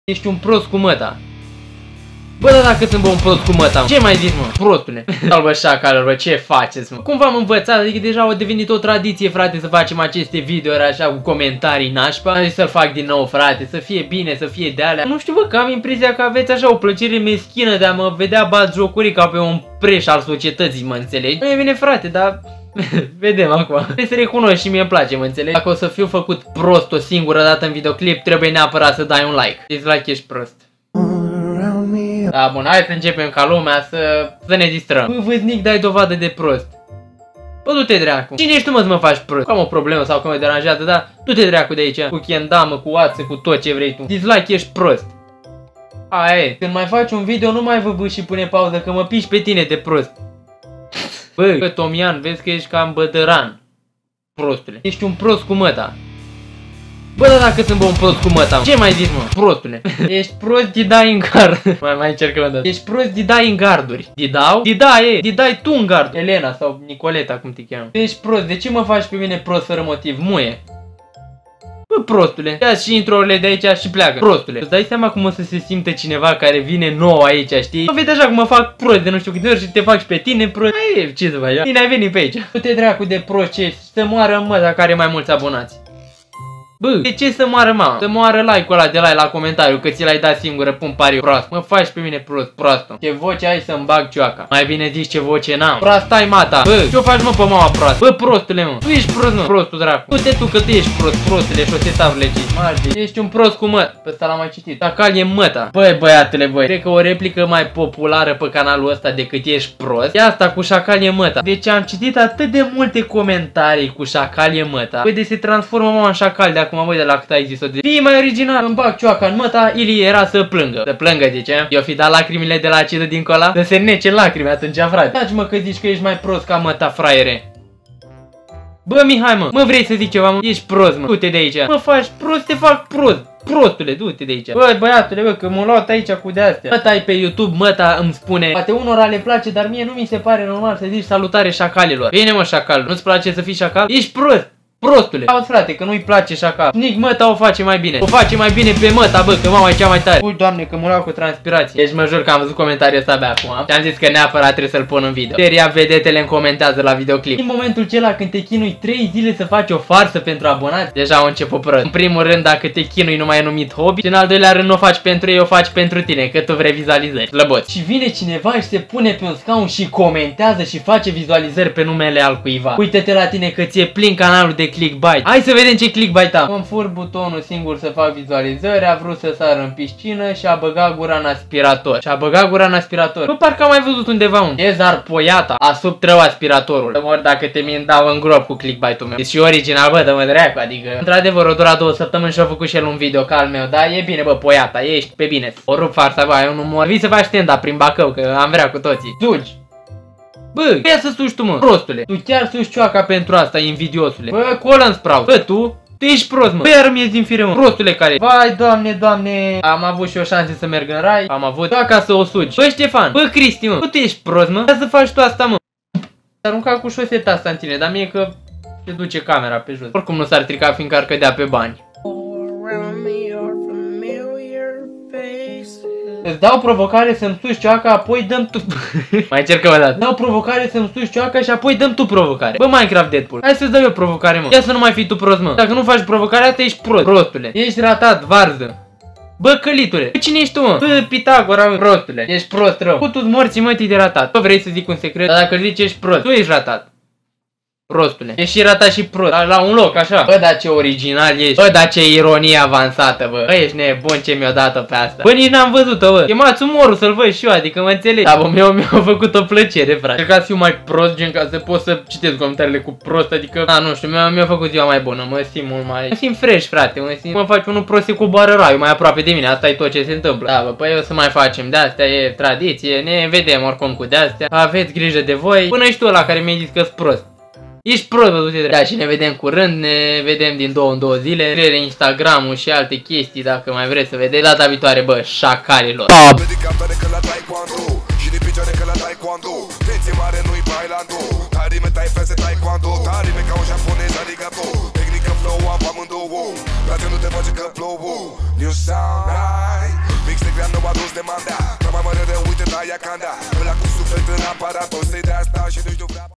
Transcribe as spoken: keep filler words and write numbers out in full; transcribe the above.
Ești un prost cu măta. Bă, dar dacă sunt bă un prost cu măta, ce mai zici, mă? Prostule. Bă, șacală, bă, ce faceți, mă? Cum v-am învățat? Adică deja a devenit o tradiție, frate, să facem aceste videouri așa cu comentarii nașpa. Am zis să-l fac din nou, frate, să fie bine, să fie de alea. Nu știu, bă, că am impresia că aveți așa o plăcere meschină de a mă vedea batjocorii ca pe un preș al societății, mă înțelegi? Nu e bine, frate, dar... vedem acum. Trebuie să recunoști și mie îmi place, mă înțelegi? Dacă o să fiu făcut prost o singură dată în videoclip, trebuie neapărat să dai un like. Dislike, ești prost. Da, bun, hai să începem ca lumea să, să ne distrăm. Bă, vâznic, dai dovadă de prost. Bă, du-te dracu. Cine ești tu, mă, să mă faci prost? Am o problemă sau că mă deranjează, dar du-te dracu de aici. Cu kendamă, cu ață, cu tot ce vrei tu. Dislike, ești prost. Aia e. Când mai faci un video, nu mai vă bă și pune pauză, că mă piși pe tine de prost. Bă, că Tomian, vezi că ești cam bădăran. Prostule. Ești un prost cu măta. Bă, dar dacă sunt bă un prost cu măta, ce mai zici, mă? Prostule. Ești prost, didai în gard. Mai mai încercăm o dată. Ești prost, didai în garduri. Didau? Dida e. Didai tu în gard. Elena sau Nicoleta, cum te cheamă. Ești prost. De ce mă faci pe mine prost fără motiv? Muie. Bă, prostule. Ia și intro-urile de aici și pleacă. Prostule. Îți dai seama cum o să se simte cineva care vine nou aici, știi? Mă vede așa cum mă fac prost de nu știu câte ori și te faci pe tine prost. Ai, ce să faci? Bine ai venit pe aici. Du-te dracu de prost, ce să moară mă dacă are mai mulți abonați. Bă, de ce să moară, mă? Să moară like-ul ăla de like la comentariu, că ți l-ai dat singură, pun pariu. Prost. Mă faci pe mine prost, proastă. Ce voce ai să-mi bag cioaca? Mai bine zici ce voce n-am. Proasta-i mata. Bă, ce-o faci, mă, pe mama proastă? Bă, prostule, mă. Tu ești prost, mă. Prostul dracu. Du-te tu că tu ești prost, prostule, șosetav legit. Marde. Ești un prost cu măt. Pe ăsta l-am mai citit. Tacal e măta. Băi, băiatule, băi. Cred că o replică mai populară pe canalul ăsta decât ești prost. E asta cu șacal e măta. Deci am citit atât de multe comentarii cu șacal e măta. Băi, de se transformă mama în șacal de acum, băi, de la cât ai zis-o de... Fii mai original, îmi bag cioaca în măta, Ilie era să plângă. Să plângă, zice. Eu fi dat lacrimile de la acidă dincolo? Să se nece lacrimi atunci, frate. Taci, mă, că zici că ești mai prost ca măta, fraiere. Bă, Mihai, mă, mă vrei să zic ceva, mă? Ești prost, mă. Du-te de aici. Mă faci prost, te fac prost. Prostule, du-te de aici. Bă, băiatule, bă, că m-am luat aici cu de-astea. Măta e pe YouTube, măta îmi spune. Poate unora le place, dar mie nu mi se pare normal să zici salutare șacalilor. Bine, mă, șacal, nu-ți place să fii șacal? Ești prost. Prostule. Auzi, frate, că nu-i place șacal. Nici măta o face mai bine. O face mai bine pe măta, bă, că mama e cea mai tare. Ui, doamne, că mă luau cu transpirație. Deci mă jur că am văzut comentariul ăsta abia acum. Și am zis că neapărat trebuie să-l pun în video. Seria vedetele îmi comentează la videoclip. În momentul acela când te chinui trei zile să faci o farsă pentru abonați, deja au început prost. În primul rând, dacă te chinui nu mai e numit hobby. Și în al doilea rând, nu o faci pentru ei, o faci pentru tine, că tu vrei vizualizări. Slăboți. Și vine cineva și se pune pe un scaun și comentează și face vizualizări pe numele al cuiva. Uită-te la tine că ți-e plin canalul de clickbait. Hai să vedem ce clickbait am. Îmi fur butonul singur să fac vizualizări, a vrut să sară în piscină și a băgat gura în aspirator. Și a băgat gura în aspirator. Bă, parcă am mai văzut undeva un. Ezar Poiata a subtrău aspiratorul. Să mor dacă te mint dau în grob cu clickbait-ul meu. E și original, bă, dă-mă dracu, adică într-adevăr o dura două săptămâni și a făcut și el un video ca al meu, dar e bine, bă, Poiata, ești pe bine. O rup farsa, bă, eu nu mor. Vii să faci stand-up prin Bacău, că am vrea cu toții. Sugi. Bă, ia să suși tu, mă, prostule. Tu chiar suși cioaca pentru asta, invidiosule. Bă, colă-n sprout. Bă, tu, tu ești prost, mă. Bă, iar mi-e din fire, mă. Prostule care. Vai, doamne, doamne. Am avut și o șansă să merg în rai. Am avut cioaca să o sugi. Bă, Ștefan. Bă, Cristi, mă. Bă, tu ești prost, mă. Ia să faci tu asta, mă. S-a aruncat cu șoseta asta în tine, dar mie că se duce camera pe jos. Oricum nu s-ar strica, fiindcă ar cădea pe bani. Îți dau provocare să-mi suși cioaca, apoi dăm tu... Mai încercăm o dată. Dau provocare să-mi suși cioaca și apoi dăm tu provocare. Bă, Minecraft Deadpool, hai să-ți dau eu provocare, mă. Ia să nu mai fii tu prost, mă. Dacă nu faci provocarea asta, ești prost. Prostule. Ești ratat, varză. Bă, călitule. Bă, cine ești tu, mă? Bă, Pitagora, prostule. Ești prost rău. Putu-ți morții, mă, de ratat. Bă, vrei să zic un secret? Dar dacă zici ești prost, tu ești ratat. Prostule. Ești și ratat și prost. La, la un loc, așa. Bă, dar ce original ești. Bă, dar ce ironie avansată, bă. Bă, ești nebun ce mi-o dat-o pe asta. Bă, nici n-am văzut-o, bă. Chemați umorul să-l văd și eu, adică mă înțeleg. Da, bă, mi-a făcut o plăcere, frate. Încerca să fiu mai prost, gen ca să pot să citesc comentariile cu prost, adică, da, nu știu, mi-a făcut ziua mai bună. Mă simt mult mai... Mă simt fresh, frate. Mă simt... Mă faci unul prost cu bară raiul mai aproape de mine. Asta e tot ce se întâmplă. Da, bă, păi o să mai facem. De-astea e tradiție. Ne vedem oricum cu de-astea. Aveți grijă de voi. Până și tu ăla care mi-ai zis că-s prost. Ești prost, bă, du-te. Da, și ne vedem curând, ne vedem din două în două zile. Crede Instagram-ul și alte chestii, dacă mai vreți să vedeți. Data viitoare, bă, șacalilor. Tehnică flow, am amândouă. Dar nu te face că plouă. New sound, toți de mandea. Mama mă de uite, taia candea. Ăla cu suflet în aparat, o să-i dea asta și nu-și